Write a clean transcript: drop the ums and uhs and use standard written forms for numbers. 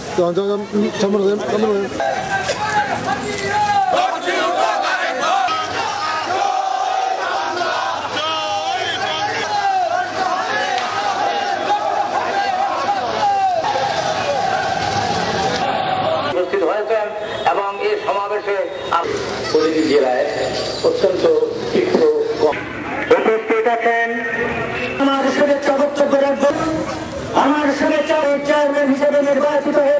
উপস্থিত হয়েছেন এবং এই সমাবেশে প্রতিটি জেলায় অত্যন্ত তীব্র উপস্থিত আছেন। আমার শুভেচ্ছা বক্তব্য রাখবেন। আমার শুভেচ্ছা চেয়ারম্যান হিসেবে নির্বাচিত হয়ে